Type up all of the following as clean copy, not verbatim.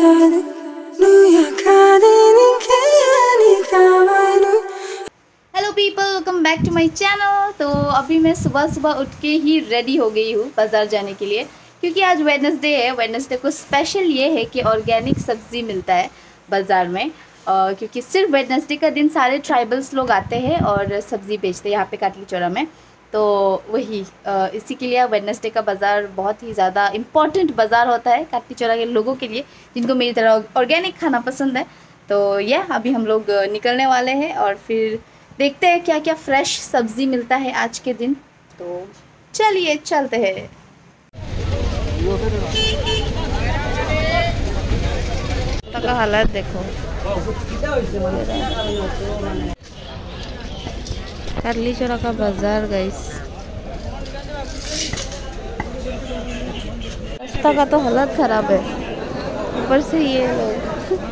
Hello people, welcome back to my channel. तो अभी मैं सुबह सुबह उठ के ही रेडी हो गई हूँ बाज़ार जाने के लिए, क्योंकि आज वेडनेसडे है। वेडनेसडे को स्पेशल ये है कि ऑर्गेनिक सब्ज़ी मिलता है बाज़ार में, क्योंकि सिर्फ वेडनेसडे का दिन सारे ट्राइबल्स लोग आते हैं और सब्ज़ी बेचते हैं यहाँ पे काटली चौरा में। तो वही इसी के लिए वेडनेसडे का बाज़ार बहुत ही ज़्यादा इम्पॉर्टेंट बाज़ार होता है काटली चौरा के लोगों के लिए, जिनको मेरी तरह ऑर्गेनिक खाना पसंद है। तो यह अभी हम लोग निकलने वाले हैं और फिर देखते हैं क्या क्या फ्रेश सब्ज़ी मिलता है आज के दिन। तो चलिए चलते हैं। का हालत देखो, काटली चौरा का बाजार गाइस। रास्ता का तो हालत खराब है, ऊपर से ये लोग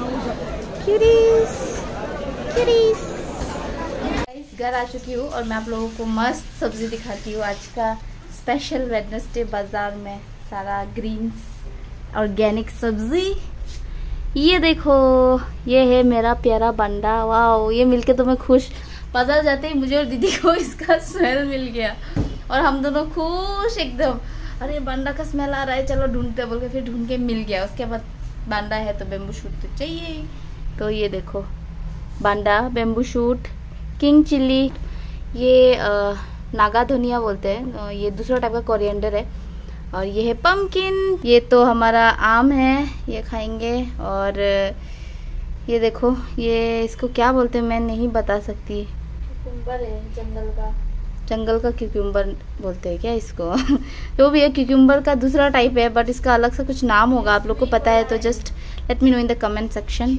किरीस। घर आ चुकी हूँ और मैं आप लोगों को मस्त सब्जी दिखाती हूँ। आज का स्पेशल वेडनेसडे बाजार में सारा ग्रीन्स ऑर्गेनिक सब्जी। ये देखो, ये है मेरा प्यारा बंडा। वाह, ये मिलके तो मैं खुश। बाजार जाते ही मुझे और दीदी को इसका स्मेल मिल गया और हम दोनों खुश एकदम। अरे बंडा का स्मेल आ रहा है, चलो ढूंढते बोल के फिर ढूंढ के मिल गया। उसके बाद बंडा है तो बेम्बू शूट तो चाहिए। तो ये देखो, बंडा, बेम्बू शूट, किंग चिल्ली, ये नागा धनिया बोलते हैं, ये दूसरा टाइप का कोरिएंडर है। और ये है पम्पकिन, ये तो हमारा आम है, ये खाएंगे। और ये देखो, ये इसको क्या बोलते हैं मैं नहीं बता सकती। क्यूक्यूम्बर है, जंगल का क्यूक्यूम्बर बोलते हैं क्या इसको जो भी है, क्यूक्यूम्बर का दूसरा टाइप है, बट इसका अलग से कुछ नाम होगा। आप लोग को पता है तो just let me know in the comment section.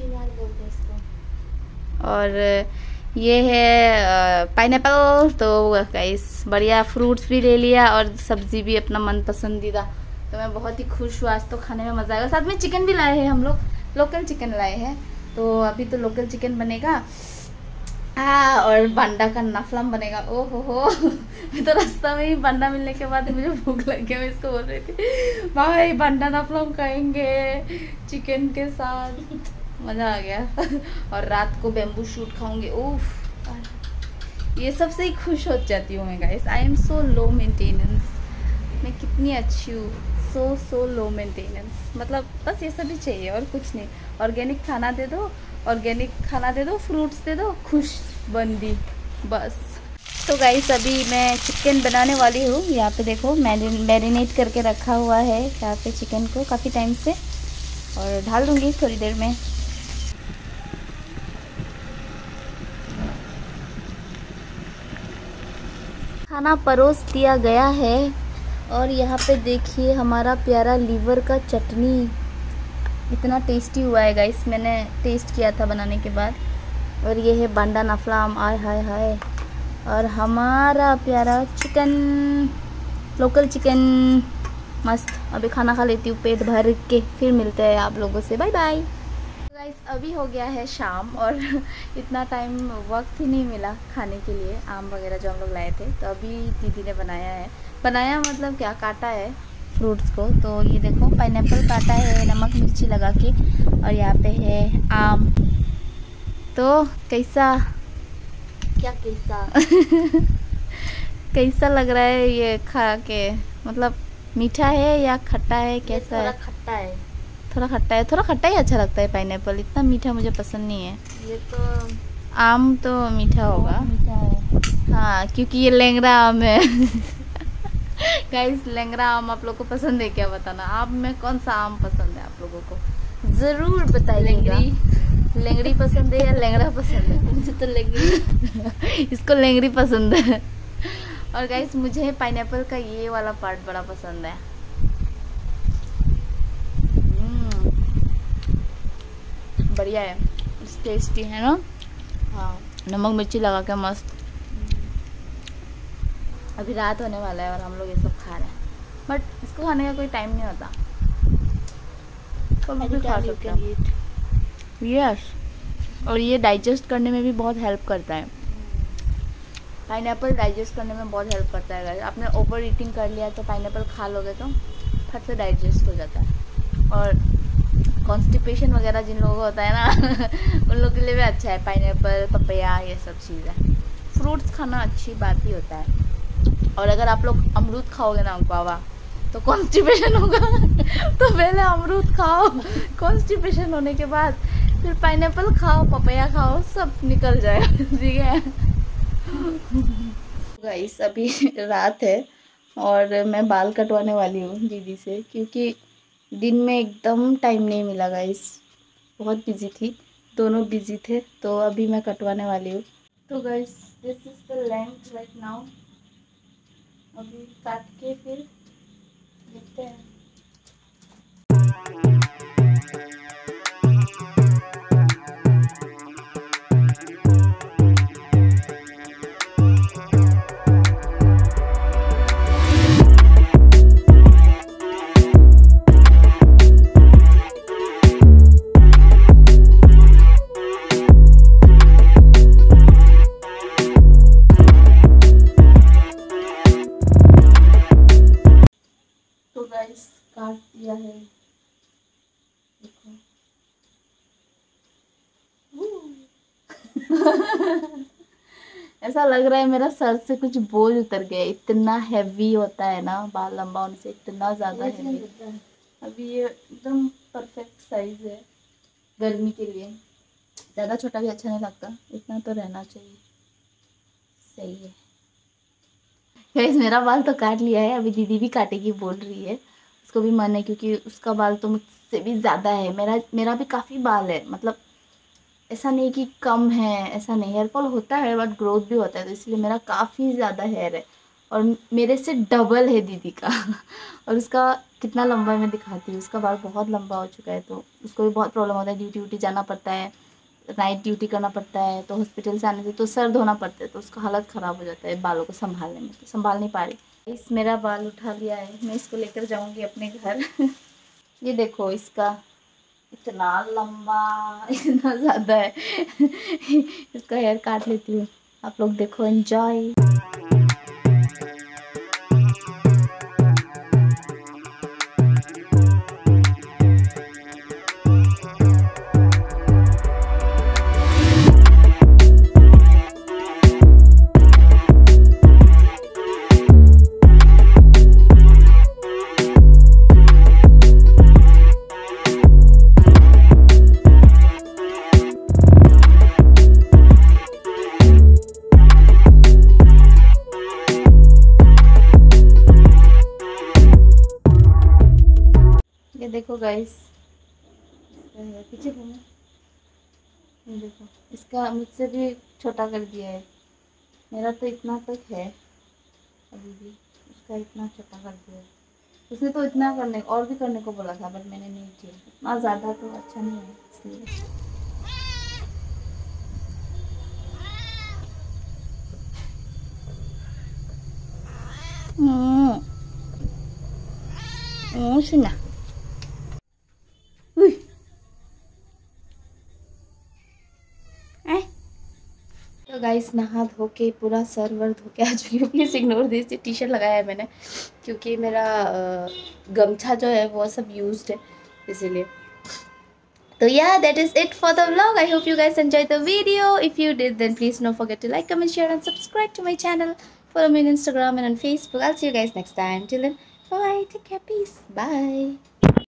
और ये है पाइनएप्पल। तो गाइस बढ़िया फ्रूट्स भी ले लिया और सब्जी भी अपना मन पसंदीदा। तो मैं बहुत ही खुश हूँ, आज तो खाने में मज़ा आएगा। साथ में चिकन भी लाए हैं हम लोग, लोकल चिकन लाए हैं। तो अभी तो लोकल चिकन बनेगा और बंडा का नफलम बनेगा। ओहो मैं तो रास्ता में ही बंडा मिलने के बाद मुझे भूख लग गया। मैं इसको बोल रही थी भाई बंडा नफलम खाएंगे चिकन के साथ, मज़ा आ गया और रात को बेम्बू शूट खाऊंगे। उफ, ये सब से ही खुश हो जाती हूँ मैं guys. I am so low maintenance. मैं कितनी अच्छी हूँ, सो लो मेंटेनेंस। मतलब बस ये सब ही चाहिए और कुछ नहीं। ऑर्गेनिक खाना दे दो, ऑर्गेनिक खाना दे दो, फ्रूट्स दे दो, खुश बंदी बस। तो गाइस अभी मैं चिकन बनाने वाली हूँ। यहाँ पे देखो मैरिनेट करके रखा हुआ है यहाँ पे चिकन को काफ़ी टाइम से, और ढाल दूँगी थोड़ी देर में। खाना परोस दिया गया है और यहाँ पे देखिए हमारा प्यारा लीवर का चटनी इतना टेस्टी हुआ है गाइस। मैंने टेस्ट किया था बनाने के बाद। और ये है बंडा नफलाम, आय हाय हाय। और हमारा प्यारा चिकन, लोकल चिकन मस्त। अभी खाना खा लेती हूँ पेट भर के, फिर मिलते हैं आप लोगों से। Bye bye guys. अभी हो गया है शाम और इतना टाइम वक्त ही नहीं मिला खाने के लिए आम वगैरह जो हम लोग लाए थे। तो अभी दीदी ने बनाया मतलब क्या, काटा है फ्रूट्स को। तो ये देखो पाइनएप्पल काटा है नमक मिर्ची लगा के, और यहाँ पे है आम। तो कैसा कैसा लग रहा है ये खा के? मतलब मीठा है या खट्टा है, कैसा है? थोड़ा खट्टा ही अच्छा लगता है पाइनएप्पल। इतना मीठा मुझे पसंद नहीं है। ये तो आम तो मीठा होगा, मीठा है हाँ, क्योंकि ये लेंगड़ा आम है गाइस लेंगड़ा आम आप लोग को पसंद है क्या? बताना आप में कौन सा आम पसंद है आप लोगों को, ज़रूर बताइएगा। लेंगड़ी पसंद है या लेंगड़ा पसंद है? मुझे तो लेंगड़ी इसको लेंगड़ी पसंद है। और गाइस मुझे पाइनएप्पल का ये वाला पार्ट बड़ा पसंद है। बढ़िया है, टेस्टी है ना। हाँ, नमक मिर्ची लगा के मस्त। अभी रात होने वाला है और हम लोग ये सब खा रहे हैं, बट इसको खाने का कोई टाइम नहीं होता। कभी भी खा सकते हैं। यस, और ये डाइजेस्ट करने में भी बहुत हेल्प करता है। पाइनएप्पल डाइजेस्ट करने में बहुत हेल्प करता है। आपने ओवर ईटिंग कर लिया तो पाइनएप्पल खा लोगे तो फट से डाइजेस्ट हो जाता है। और कॉन्स्टिपेशन वगैरह जिन लोगों को होता है ना उन लोगों के लिए भी अच्छा है पाइनएप्पल, पपैया, ये सब चीज़ें। फ्रूट्स खाना अच्छी बात ही होता है। और अगर आप लोग अमरूद खाओगे ना बाबा तो कॉन्स्टिपेशन होगा तो पहले अमरूद खाओ, कॉन्स्टिपेशन होने के बाद फिर पाइनएप्पल खाओ, पपैया खाओ, सब निकल जाएगा। ठीक है गाइस, अभी रात है और मैं बाल कटवाने वाली हूँ दीदी से, क्योंकि दिन में एकदम टाइम नहीं मिला गाइस, बहुत बिजी थी, दोनों बिजी थे, तो अभी मैं कटवाने वाली हूँ। तो guys this is the length right now. अभी काट के फिर देखते हैं। तो गाइस काट दिया है, देखो। ऐसा लग रहा है मेरा सर से कुछ बोझ उतर गया, इतना हैवी होता है ना बाल लंबा होने से, इतना ज़्यादा हैवी। अभी ये एकदम परफेक्ट साइज है गर्मी के लिए, ज़्यादा छोटा भी अच्छा नहीं लगता, इतना तो रहना चाहिए। सही है गाइस, मेरा बाल तो काट लिया है, अभी दीदी भी काटेगी बोल रही है, उसको भी मन है क्योंकि उसका बाल तो मुझसे भी ज़्यादा है। मेरा भी काफ़ी बाल है, मतलब ऐसा नहीं कि कम है, ऐसा नहीं, हेयर फॉल होता है बट ग्रोथ भी होता है, तो इसलिए मेरा काफ़ी ज़्यादा हेयर है और मेरे से डबल है दीदी का और उसका कितना लंबा है मैं दिखाती हूँ, उसका बाल बहुत लंबा हो चुका है, तो उसको भी बहुत प्रॉब्लम होता है, ड्यूटी व्यूटी जाना पड़ता है, नाइट ड्यूटी करना पड़ता है, तो हॉस्पिटल से आने से तो सर धोना पड़ता है, तो उसका हालत ख़राब हो जाता है बालों को संभालने में, तो संभाल नहीं पा रही। इस मेरा बाल उठा लिया है, मैं इसको लेकर जाऊँगी अपने घर ये देखो इसका इतना लंबा, इतना ज़्यादा है इसका हेयर काट लेती हूँ, आप लोग देखो, एंजॉय। ये देखो गाइस, पीछे घूमो, ये देखो इसका मुझसे भी छोटा कर दिया है, मेरा तो इतना तक है अभी भी, इसका इतना छोटा कर दिया है। उसने तो इतना करने और भी करने को बोला था बट मैंने नहीं किया, इतना ज़्यादा तो अच्छा नहीं है इसलिए। सुना तो गाइस, नहा धो के पूरा सर वर धो के आ चुकी हूँ, please ignore this, T shirt लगाया है मैंने क्योंकि मेरा गमछा जो है वो सब यूज्ड है इसीलिए। So yeah, that is it for the vlog. I hope you guys enjoyed the video. If you did, then please don't forget to like, comment, share and subscribe to my channel. Follow me on Instagram and on Facebook. I'll see you guys next time. Till then, bye. Take care. Peace. Bye.